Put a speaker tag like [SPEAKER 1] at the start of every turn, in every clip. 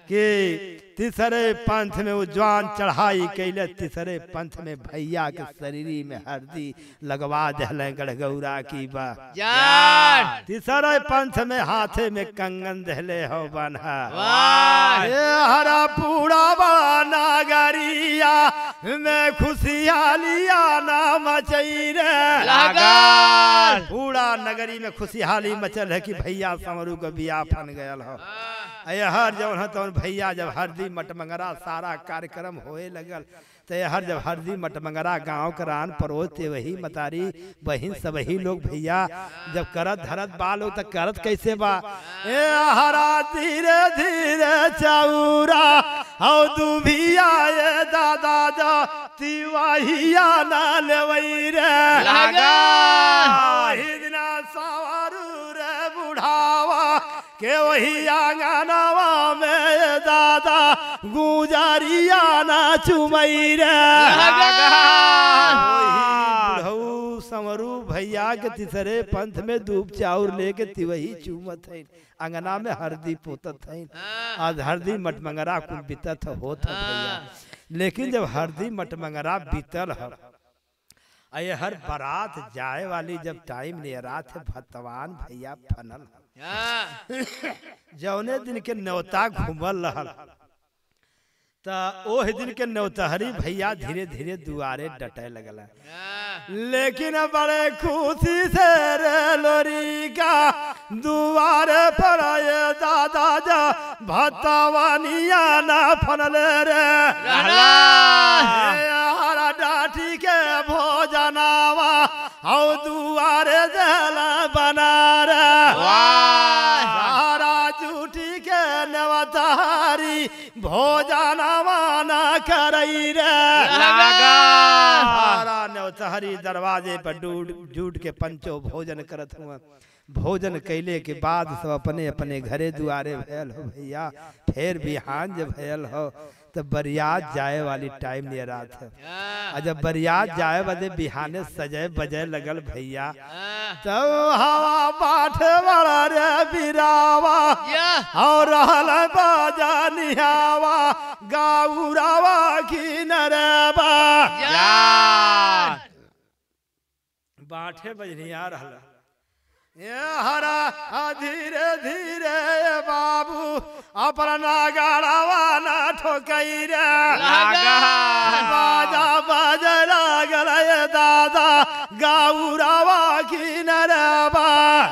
[SPEAKER 1] कि तीसरे पंथ में उज्जवान चढ़ाई कैले, तीसरे पंथ में भैया के शरीरी में हरदी लगवा दहले गढ़गौरा की बा। तीसरे पंथ में हाथे में कंगन दहले हो बन्हा। ये हरा पूरा नागरिया में खुशियालिया ना मचई रे। पूरा नगरी में खुशहाली मचल है कि भैया समरू का बिया फन गयल हो। हर जब तो भैया जब हरदी मटमंगरा सारा कार्यक्रम होए लगल, तो हर जब हरदी मटमंगरा गांव करान परोस ते वही मतारी बहिन सब ही लोग भैया जब करत धरत बाल तो करत कैसे बा। ए हरा धीरे धीरे चौरा औ दुभिया ये दादा जा तिवाहिया ना लेवई रे। हिदना सवारू रे बुढ़ावा के वही आंगनवा में दादा गुजारिया ना चुमई रे। बुढ़ऊ समरू भैया के तीसरे पंथ में दूब चाउर लेके तिवही चूमत है, अंगना में हरदी पोतत है। आज हरदी मटमंगरा कुल बीतत होत है भैया। लेकिन जब हरदी मटमंगरा बीतल है, अये हर बारात जाए वाली जब टाइम ले रात है, भतवान भैया फनल जौने दिन के न्योता घूमल रहल, तो ओह दिन के न्योतहरी भैया धीरे धीरे दुआरे डटे लगल। लेकिन बड़े खुशी से रे लोरी का दुआरे पर दादा जा भतवानिया ना फनल रे। हरा डाठी के भोजनावा औ दुआरे जला बना रे। सारा जूठी के नवतारी भोजनावा ना करई रे। सारा नवतारी दरवाजे पर जूट के पंचो भोजन करत हुआ। भोजन कैले के बाद सब अपने अपने घरे दुआरे भयल हो भैया। फिर बिहान जब भयल हो तो बरियात जाए वाली टाइम ले रहा था। और जब बरियात जाए बदे बिहाने सजे बजे लगल भैया, तब हवा बाटे वाला रे बिरावा और रहल बाजा निहावा गाउरावा की नरबा। बाटे बजनिया रहल ये हरा धीरे धीरे बाबू अपना गाड़ावा ना ठोकई रे। बाजा बाजे लागल दादा गाउरावा की नरबा।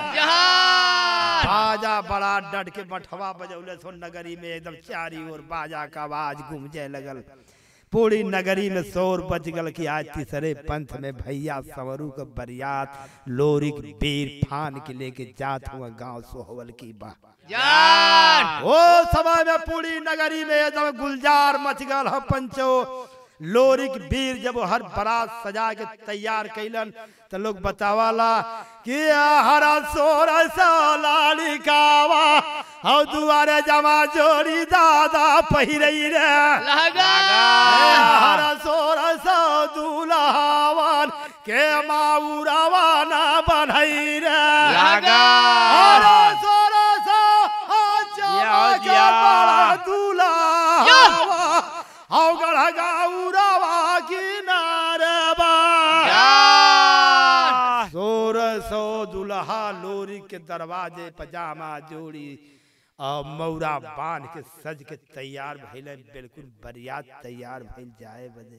[SPEAKER 1] बाजा बड़ा डट के मठवा बजौले सो नगरी में एकदम चारी ओर बाजा का आवाज गूंजे लगल। पूरी नगरी में शोर बच गल कि आज तीसरे पंथ में भैया संवरू का बरियात लोरिक बीर फान के लेके जात हुआ गांव सोहवल की बा। वो समय में पूरी नगरी में एकदम गुलजार मच गल हो। पंचो लोरिक बीर जब हर बारात सजा के तैयार कैलन तो लोग बतावाला कि हरा सोर लालिकावा और दुआरे जमा जोड़ी दादा पहिरई रे। हरा सोर दुल्हावन के माउरावा ना बनई रे। हरा सोर बड़ा दुल्हावा औ गढ़ गाउरावा की नारबा। सो दुल्हा लोरी के दरवाजे पजामा जोड़ी और मौरा बांध के सज के तैयार भइले। बिल्कुल बरियात तैयार भइल जाए बदे।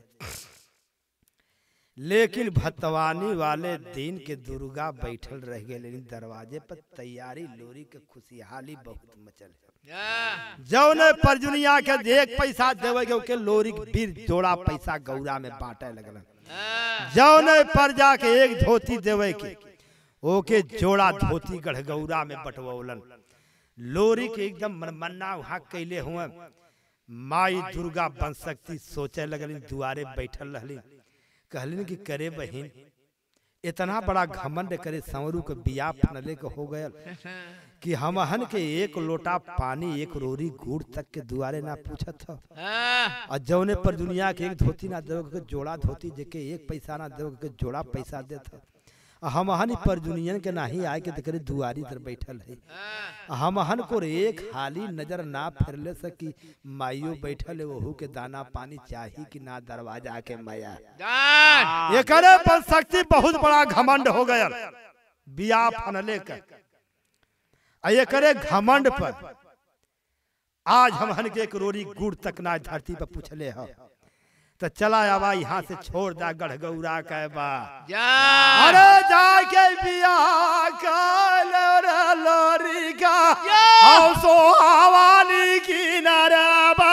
[SPEAKER 1] लेकिन भतवानी वाले दिन के दुर्गा बैठल रह गए, लेकिन दरवाजे पर तैयारी लोरी के खुशहाली बहुत मचल। जौने परजुनिया के एक पैसा देवे के लोरी बीर जोड़ा पैसा गौरा में बांटे लगल। जौने पर जाके एक धोती देवे के ओके जोड़ा धोती गढ़गौरा में बटवौलन। लोरी के एकदम मनमन्ना वहां कैले हुए। माई दुर्गा बन सकती सोचे लगल। दुआरे बैठल रहली, कहलिन कि करे बहिन इतना बड़ा घमंड करे संवरू के बिया फनले के हो गयल कि हमहन के एक लोटा पानी एक रोरी गुड़ तक के दुआरे ना पूछत हो। और जौने पर दुनिया के एक धोती ना देव के जोड़ा धोती जेके एक पैसा ना देव के जोड़ा पैसा देत। हमहन परजुनियन के नाही आए के तकरे दुआरी तर बैठल है। हमहन को एक हाली नजर ना फिरले सकी माइयो बैठल है, वहू के दाना पानी चाही कि ना दरवाजा के माया। ये करे पर शक्ति बहुत बड़ा घमंड हो गया बिया फनले का। ये करे घमंड पर आज हमहन के एक रोरी गुड़ तक ना धरती पर पूछले हो तो चला आवा यहाँ से छोड़ दा गढ़गौरा के बा। अरे जाके बिया लोरी का सो हवानी किनारे बा।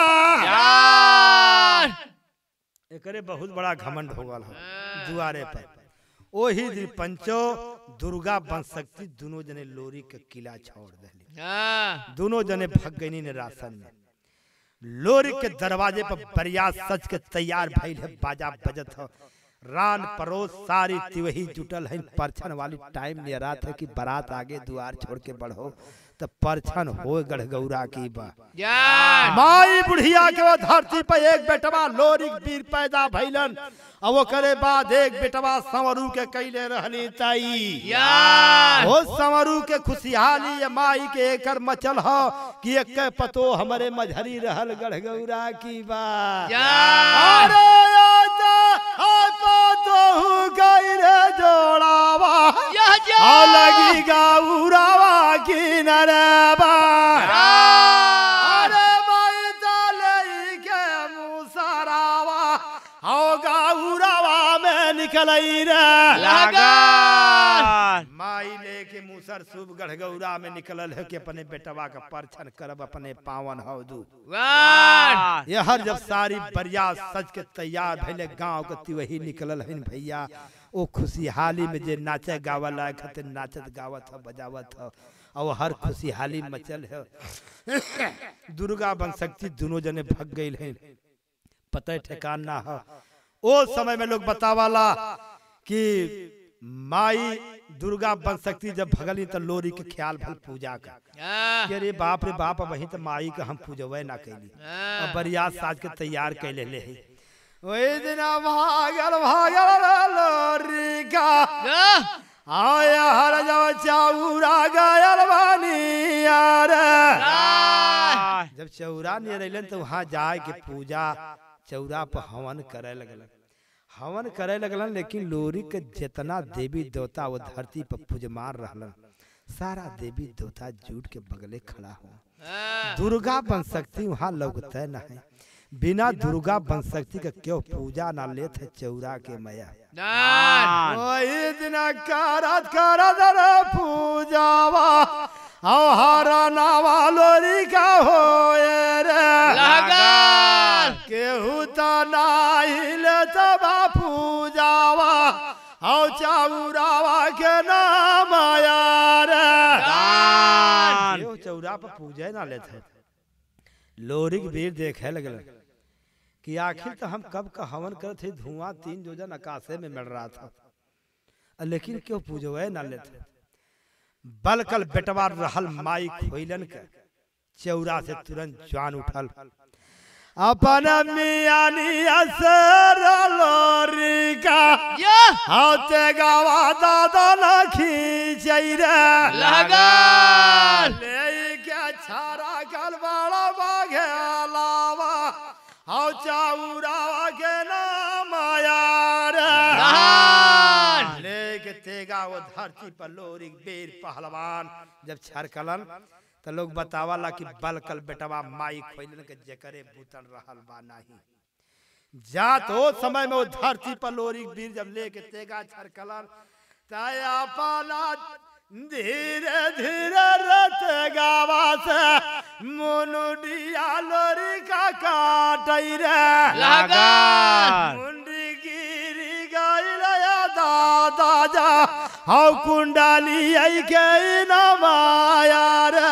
[SPEAKER 1] एकरे बहुत बड़ा घमंड हो गल दुआरे पर। ओही दिन पंचो दुर्गा बन सकती दोनों जने लोरी के किला छोड़ दिली। दोनों जने भग गई ने राशन में। लोरी के दरवाजे पर बरियात सज के तैयार भइल है, बाजा बजत हो, रान परोस सारी तिवही जुटल है। परछन वाली टाइम ले रहा था कि बारात आगे द्वार छोड़ के बढ़ो तो परछन हो गढ़गौरा की बा। माई बुढ़िया के वो धरती पर एक बेटवा लोरी वीर पैदा भइलन और वो करे बाद एक बेटवा संवरू के कैले रहनी ताई। वो संवरू के खुशहाली माई के एकर मचल हो कि एक पतो हमारे मझरी रहल गढ़गौरा की बा। अरे जोड़ावा लगी गौरावा की नरबा। अरे माई तलई के मुसरावा हो गौरावा में निकलई रे लगा। माई लेके मुसर शुभ गढ़गौरा में निकलल है कि अपने बेटवा का परछन करब अपने पावन हौदू। ये हर जब सारी बरिया सज के तैयार भइले गांव के तिवही निकलल है भैया। ओ खुशहाली में जे नाचे गावा लायक हते नाचत गावत ह बजावत ह और हर खुशहाली मचल है। दुर्गा बन सकती दोनों जने भग गई है, पता ठिकान ना हो। ओ समय में लोग बतावाला कि माई दुर्गा बन सकती जब भगली तो लोरी के ख्याल भल पूजा का। रे बाप वही तो माई का हम पूजवे ना कैली। अब बरियात साज के तैयार कैले ले है। वही दिन भागल लोरी का आया हर जब चौरा गयल बानी यार। जब चौरा नहीं रहलन तो वहाँ जाए के पूजा चौरा पर हवन करे लगलन। लेकिन लोरी के जितना देवी देवता वो धरती पर पूजमान रहलन सारा देवी देवता जुट के बगले खड़ा हो। दुर्गा बन सकती वहाँ लगता न है। बिना दुर्गा बन सकती का क्यों पूजा ना लेत है चौरा के मैया। वही दिन करत पूजावा हरा नावा लोरी का होए रे केहू तो नाही लेत बा पूजावा औ चौरावा के नाम आया रे। चौरा पर पूजा ना लेते है। लोरी के वीर देखे लगल कि आखिर तो हम कब का हवन करते धुआं 3 योजन आकाशे में मिल रहा था, लेकिन क्यों पूजवे ना लेते। बलकल बेटवा रहल माई खोइलन के चौरा से तुरंत जान उठल। अपन मियानी असर लोरी का हाथे गावा दादा लखी चैरा लगा ले के छारा गलवाड़ा बागे लावा हाउ चौरावा के नाम आया रे। ले के तेगा वो धरती पर लोरी वीर पहलवान जब छरकलन तो लोग बतावाला कि बलकल बेटवा माई खोइलन के जकरे बूतन रहल बा नहीं जात। हो समय में वो धरती पर लोरी वीर जब लेके तेगा छरकलन ताया पाला धीरे धीरे रत गावा से मुनुडिया लोरी का काटई रे लगा। मुंडी गिरी गइल दादा जा हाउ कुंडली आई के नमाया रे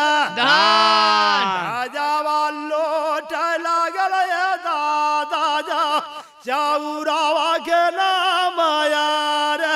[SPEAKER 1] राजावा लोट लागल दादा जा चौरावा के नमाया रे।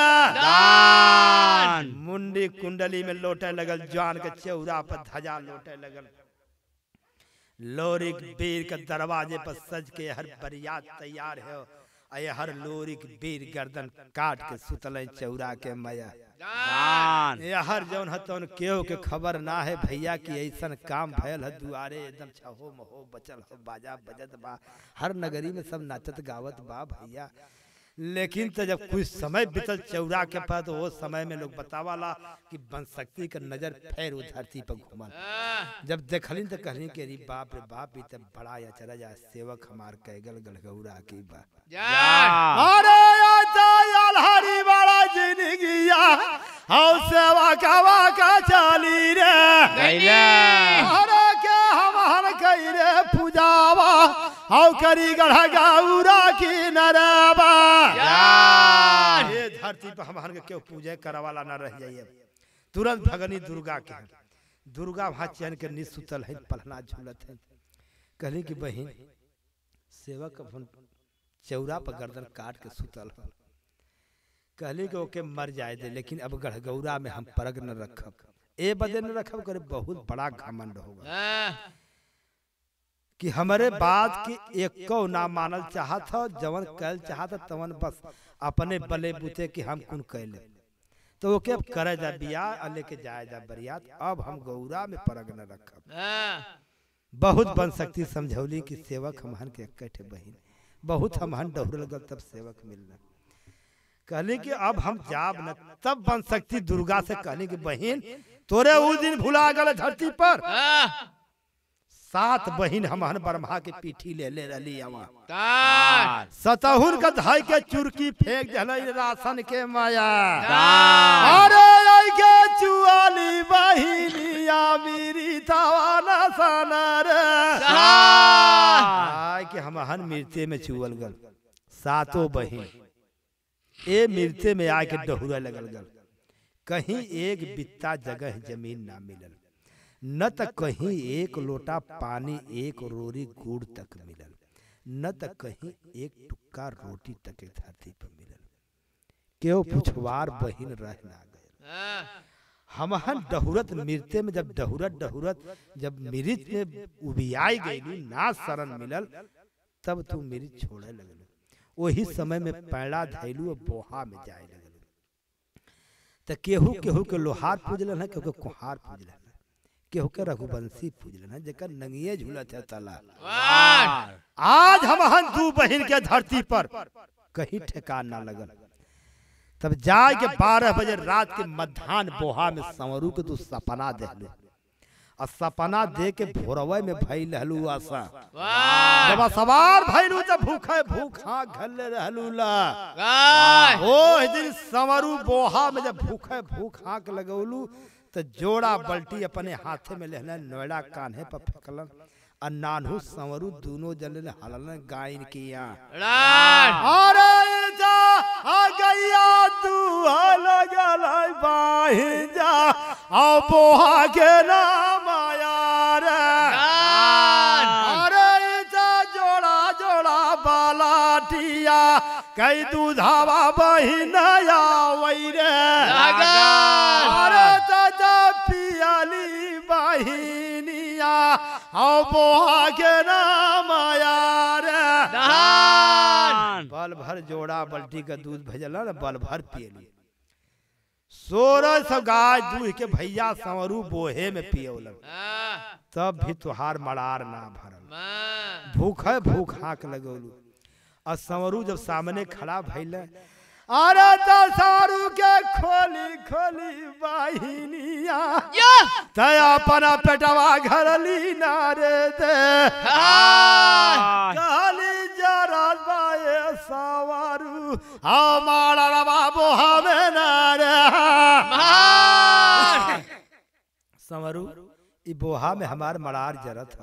[SPEAKER 1] मुंडी कुंडली में लोटे लगल जान के चौरा पर ध्वजा लोटे लगल। लोरी वीर के दरवाजे पर सज के हर बरियात तैयार है हर लोरी की बीर गर्दन काट के सुतल चौरा के मया हर जौन हतौन केहू के खबर ना है भैया की ऐसन काम भयल है दुआरे एकदम छहो महो बचल हो बाजा बजत बा हर नगरी में सब नाचत गावत बा भैया। लेकिन तो जब कुछ समय बीतल चौरा के पास तो वो समय में लोग बतावाला कि बनशक्ति का नजर फेर धरती पर घूमल। जब देखलिन तो कहलिन के रे बाप ये तो बड़ा अचरज जा सेवक हमार कैगल गलगौरा की बा अरे हरी बड़ा जिंदगिया हौ सेवा का चली रे अरे के हम कई रे पूजावा हौ करी गढ़गौरा की नरबा ये धरती पर हमारे क्यों पूजा करवाला ना रह जाइए। तुरंत भगनी दुर्गा के दुर्गा वहां चैन के निस सुतल है पलना झूलत है। कहली कि बहन सेवक अपन चौरा पर गर्दन काट के सुतल है। कहली कि ओके मर जाए दे लेकिन अब गढ़गौरा में हम परग न रखब ए बदे न रखब करे बहुत बड़ा घमंड होगा कि हमारे बात की एक को ना मानल चाहत हो जवन कैल चाहत तवन बस अपने बले बूते कि हम कुन कैले तो ओके अब करे जा बियाह लेके जाए जा बरियात अब हम गौरा में परग न रखब। बहुत बनशक्ति समझौली कि सेवक हमहन के इकट्ठे बहिन बहुत हमहन डहुरल गल तब सेवक मिलना। कहली कि अब हम जाब न तब बनशक्ति दुर्गा से कहली कि बहन तोरे उस दिन भुला गल धरती पर 7 बहिन हमहन ब्रह्मा के पीठी ले रही सतहुर का धाई के चुरकी फेंक दिल राशन के माया अरे के चुआली बहिनिया मेरी तवाना सनर के हमहन मृत्य में चुअल गल 7 बहिन ए मृत्य में आके डहुरा लगल गल कहीं एक बित्ता जगह जमीन ना मिलल न त कहीं एक लोटा पानी एक रोरी गुड़ तक मिलल न त कहीं एक टुक्का रोटी तक धरती पर मिलल केओ पुछवार बहिन रह ना गए। हमहन डहुरत मृत्य में जब डहुरत जब मृत में उबियाई गई ना शरण मिलल तब तू मृत छोड़े लगल वही समय में पैड़ा धैलू और बोहा में जाए लगल तो केहू के लोहार पूजलन है केहू के कुहार पूजलन है केहू के रघुवंशी पूजलन है जेकर नंगिए झूलत है तला। आज हमहन 2 बहिन के धरती पर कहीं ठेकान ना लगल तब जाए के 12 बजे रात के मध्यान्ह बोहा में संवरू के तू सपना देहलू और सपना दे के भोरवे में भइल रहलू आशा जब सवार भइलू तो भूखा घल रहलू ला ओ दिन संवरू बोहा में जब भूखा के लगौलू तो जोड़ा बल्टी अपने हाथे में लेहलन नोएडा कान्हे पर फेंकलन और नानहू संवरू दोनों जन हलन गायन किया अरे जा आ गैया तू लगल बाहि जा आ बोहा के नाम आया रे अरे जा जोड़ा बालाटिया कई दूधावा बहिन आवै रे अरे जा पियाली बहिनिया आ बोहा के नाम आया रे बल भर जोड़ा बल्टी का दूध भेजल न बल भर पियली 16 गाय दूध के भैया संवरू बोहे में पियोलन तब भी तुहार मड़ार ना भरल भूख हाँक लगौलू और संवरू जब सामने खड़ा भइल अरे तो सारू के खोली बहिनिया तय अपना पेटवा घरली नारे दे कहली जरा बाए सवारू हमारा बाबू हमें नारे संवरू ई बोहा में हमार मड़ार जरत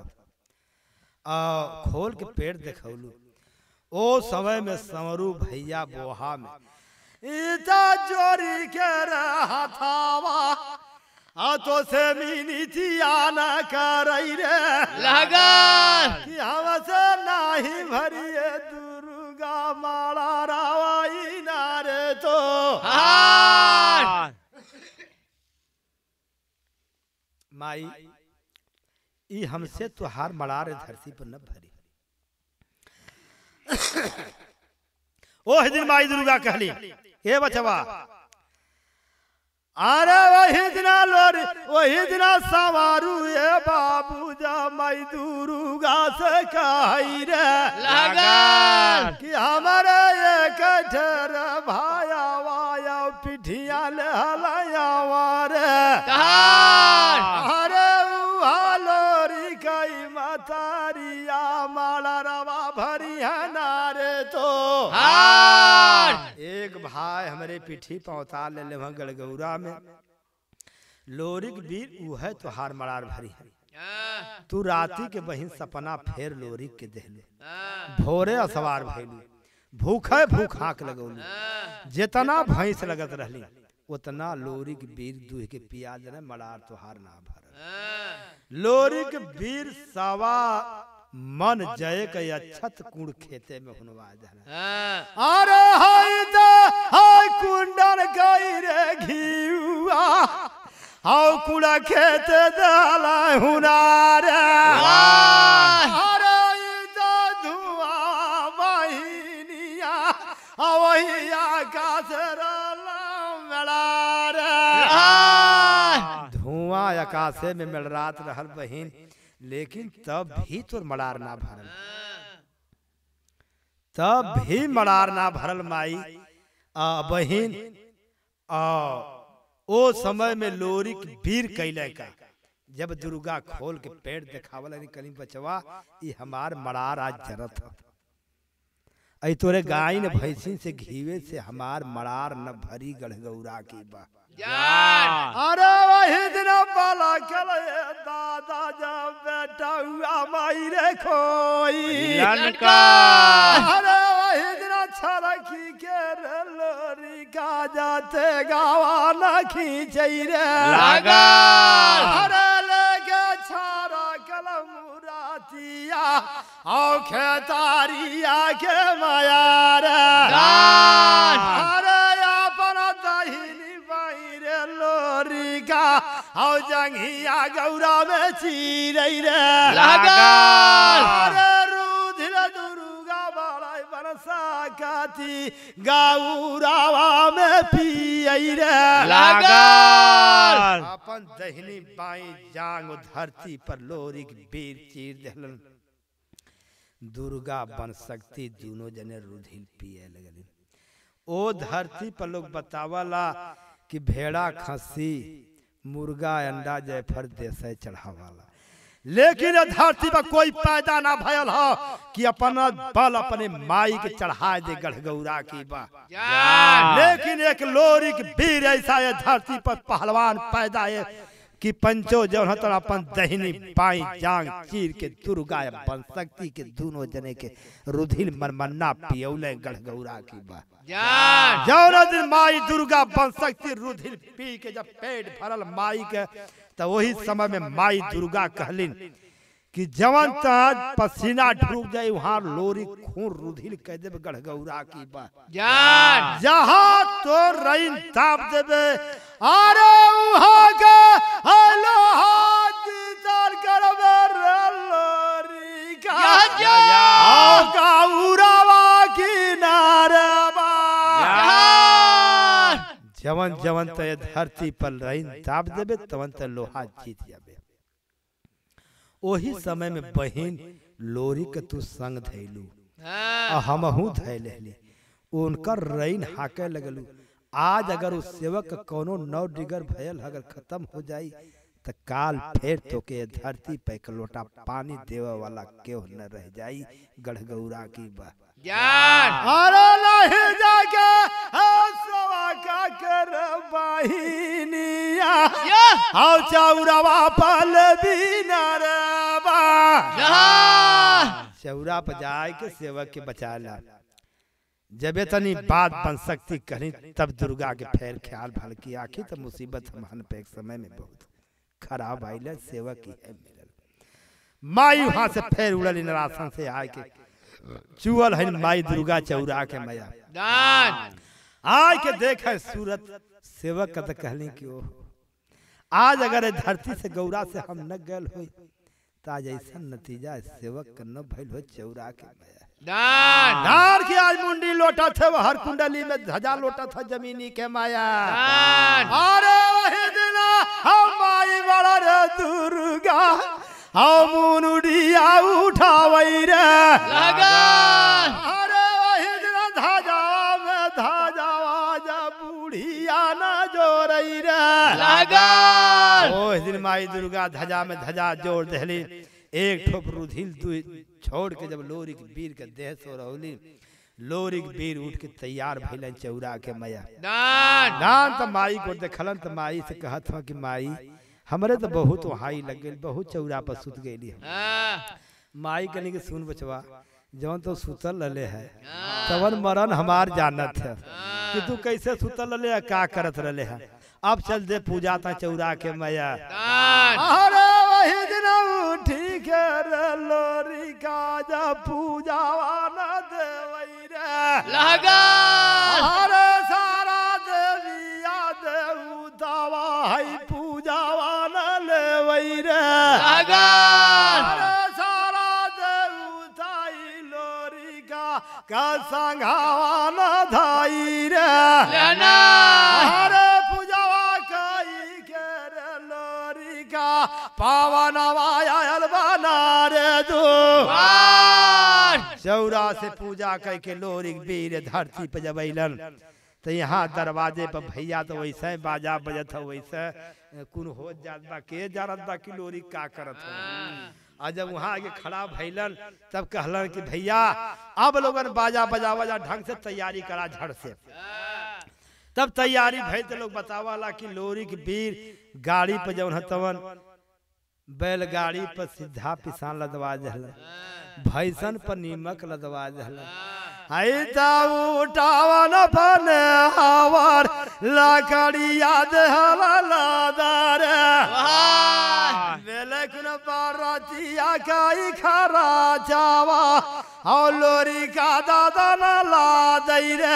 [SPEAKER 1] खोल के पेट देखौलू ओ समय में संवरू भैया बोहा में इता जोरी के रहा थावा तो से मिनी थिया न करई रे
[SPEAKER 2] लगा
[SPEAKER 1] कि हमसे नाही भरिए दुर्गा माला रावाई नारे तो माई ई हमसे तुहार मड़ार धरती पर न भरी ओह दिन माई दुर्गा कहली ए बचवा अरे वही दिन सवारू ए बाबू जा माई दुर्गा से कही रे
[SPEAKER 2] लगन
[SPEAKER 1] कि हमारे एक ठर भाया वाया पिठिया ले हलाया रे अरे लोरी कई मतारिया माला रवा भरी है नारे तो एक भाई हमारे पीठी पहुंचा ले ले वहां गड़गौरा में लोरी के बीर ऊ है तो हार मरार भरी है तू राती के बहिन सपना फेर लोरी के देहले भोरे असवार भइलू भूखे भूख हाक लगौलू जितना भैंस लगत रहली उतना लोरी के बीर दूह के पिया जने मरार तो हार ना भर लोरी के बीर सवा मन जय के अच्छत कुंड खेते में हुनवा जाना अरे हाय कुंडल गई रे घीवा हाउ कुड़ा खेते दाला हुनारे अरे इता धुआं बहिनिया वही आकाश धुआं आकाशे में मिलरात रहल बहिन लेकिन तब भी तो मड़ार ना भरल तब भी मड़ार ना भरल माई बहिन ओ समय में लोरी की वीर कैले का जब दुर्गा खोल के पेट दिखावल कली बचवा ये हमार मड़ार आज जरत है तोरे गाय ने भैंसी से घीवे से हमार मड़ार न भरी गढ़गौरा की बा अरे वही दिन पाला चले दादा जब बेटा हुआ माई रे खोई अरे वही दिन छरखी के लोरी का जाते गावा न खींचई रे अरे लेके छारा कलम रातिया औ खेतारिया के माया रे अरे अपना दहिनी लोरी का औ जंघिया गौरा में चीरई रे अरे रुधिर दुर्गा बालाई बरसा काती गौरावा में पियई रे अपन दहिनी बाई जांग धरती पर लोरी की बीर चीर देलन दुर्गा बन सकती दोनों जने रुधिर पिए लगली ओ धरती पर लोग बतावला कि भेड़ा खसी मुर्गा अंडा जयफर देसे चढ़ावाला लेकिन धरती पर कोई पैदा ना भयल हो कि अपना बल अपने माई के चढ़ाए दे गढ़गौरा की बा लेकिन एक लोरी की वीर ऐसा है धरती पर पहलवान पैदा है कि पंचो जो अपन दहिनी बाई जांग चीर के दुर्गा बन सकती के दोनों जने के रुधिर मनमन्ना पियौले गढ़गौरा की बा जौना दिन माई दुर्गा बन सकती रुधिर पी के जब पेट भरल माई के तो वही समय में माई दुर्गा कहलिन कि जवन तक पसीना ढूक जाए वहां लोरी खून रुधिर कह देवे गढ़गौरा की बा जहां तो रईन ताप देवे अरे वहां के हेलो हाथ तार करवे लोरी का गौरावा किनारे जवन जवन ते धरती पर रईन ताप देवे तवन ते लोहा जीत जाबे ओही समय में बहिन लोरी के तू संग धैलू हमहू धै लेली उनकर रईन हाके लगलू आज अगर उस सेवक कोनो 9 डिगर भयल अगर खत्म हो जाई तो काल फिर तो के धरती पे एक लोटा पानी देवे वाला क्यों न रह जाई गढ़गौरा की बा अरे नहीं जाके सवा का कर बहिनिया आओ चौरावा पल बिना रे बा चौरा पर जाए के सेवक के बचा ला जब तनी बात बन सकती कहीं तब दुर्गा के फेर ख्याल भल की आखी तो मुसीबत हमहन पे एक समय में बहुत खराब आइल सेवक की है मिलल माई वहां से फेर उड़ल नरासन से आए के चुअल है माई दुर्गा चौरा के मैया आय के देखे सूरत सेवक का कहली कि ओ आज अगर धरती से गौरा से हम न गल हो तो आज ऐसा नतीजा सेवक का न भइल हो चौरा के मैया
[SPEAKER 2] दान
[SPEAKER 1] धान की आज मुंडी लोटा थे वो हर कुंडली में ध्वजा लोटा था जमीनी के माया
[SPEAKER 2] दान
[SPEAKER 1] अरे वही दिन हम आई बड़ा रे दुर्गा हम मुंडिया उठावई रे
[SPEAKER 2] लगन
[SPEAKER 1] अरे वही दिन ध्वजा में ध्वजा जा बूढ़िया न जोरई रे
[SPEAKER 2] लगन
[SPEAKER 1] ओ इस दिन माई दुर्गा ध्वजा में ध्वजा जोड़ दहली एक ठोप रुधिल छोड़ के जब लोरी के वीर के देह सो रहोली लोरी के वीर उठ के तैयार भइलन चौरा के मैया
[SPEAKER 2] दान
[SPEAKER 1] दान त माई को देखलन त माई से कहत हो कि माई हमरे तो बहुत वहाई लग गेल बहुत चौरा पर सुत गईली माई कनी के सुन बचवा जौन तो सुतल रहले है तवन मरण हमार जानत है कि तू कैसे सुतल रहले है का करत रहले है अब चल दे पूजा ता चौरा के मैया
[SPEAKER 2] दान
[SPEAKER 1] अरे वही दिन उठी के रे लोरी का जा पूजावा न देवई रे
[SPEAKER 2] लगन
[SPEAKER 1] अरे सारा देविया देवतावा है पूजावा न लेवई रे
[SPEAKER 2] लगन
[SPEAKER 1] अरे सारा देवताई लोरी का संघावा न धाई रे
[SPEAKER 2] लेना
[SPEAKER 1] अरे पूजावा कई के रे लोरी का पावन आयल बना रे दू चौरा से पूजा करके लोरी वीर धरती पे जब अलन तो यहाँ दरवाजे पर भैया तो वैसे बाजा बजत हो वैसे कुन हो जात बा के जानत बा कि लोरी का करत हो आ जब वहाँ आगे खड़ा भैलन तब कहलन कि भैया अब लोगन बाजा बजावा ढंग से तैयारी करा झड़ से तब तैयारी भई तो लोग बतावाला कि लोरी के वीर गाड़ी पर जौन हतवन बैलगाड़ी पर सीधा पिसान लदवा दहल भैसन पर नीमक लदवा दहल उठावन बने हवर लकड़िया दहल लादार बेले कुन बारातिया काई खरा जावा और लोरी का दादा न ला दई रे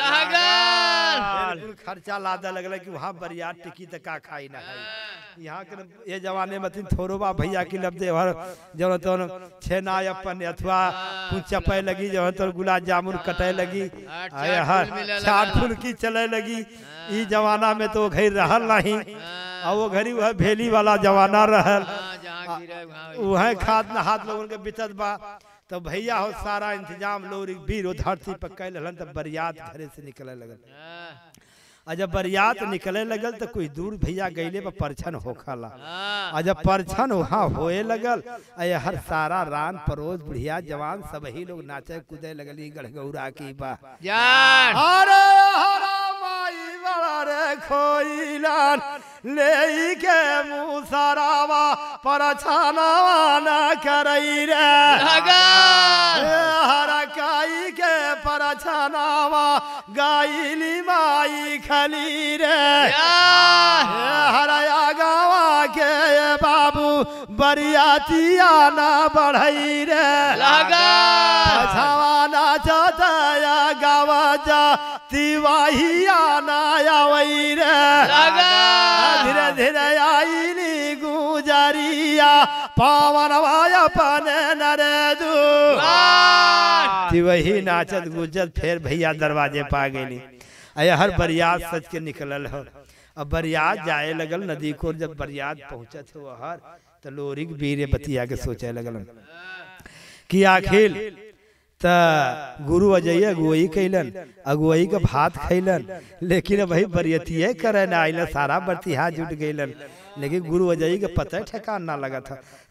[SPEAKER 2] लगन
[SPEAKER 1] खर्चा लादा लगल कि वहाँ बरियात टिकी तक का खाई ना है यहाँ के ये जमाने में तीन थोरोबा भैया की लब देवर जब तो छेना अपन अथवा कुछ चपे लगी जब तो गुलाब जामुन कटे लगी चाट फुल्की चले लगी ई जमाना में तो घर रहल नहीं और वो घरी वह भेली वाला जमाना रहल वह खाद न हाथ लोगों के बितत बा तो भैया हो सारा इंतजाम लोरी वीर धरती पर कैल हलन तब बरियात घरे से निकले लगल और जब बरियात निकले लगल तो कोई दूर भैया गईले पर परछन होखला और जब परछन वहाँ होए लगल हर सारा रान परोस बुढ़िया जवान सब ही लोग नाचे कूदे लगली गढ़गौरा की बा अरे हरा माई बड़ा रे खोइलान ले के मुसरावा परछनवा न करई रे हरा काई के परछनवा गाइली माई खली रे हरया गावा के बाबू बरियातिया ना बढ़ई रे छवा नाचतया गावा जा तिवाहिया ना आवई रे धीरे धीरे आईली गुजरिया पावन अपन नरे दू वही नाचत गुजत फिर भैया दरवाजे पा गई हर बरियात सच के निकलल हो अब बरियात जाए लगल नदी को जब बरियात पहुंचत हो हर तो लोरी के वीर बतिया के सोचे लगल कि आखिर त गुरु अजय अगुवई कैलन अगुवई का भात खैलन लेकिन भाई बरियतिये करे ना आइल सारा बरतिहा जुट गईलन लेकिन गुरु अजय के पता ठेकान ना लगा था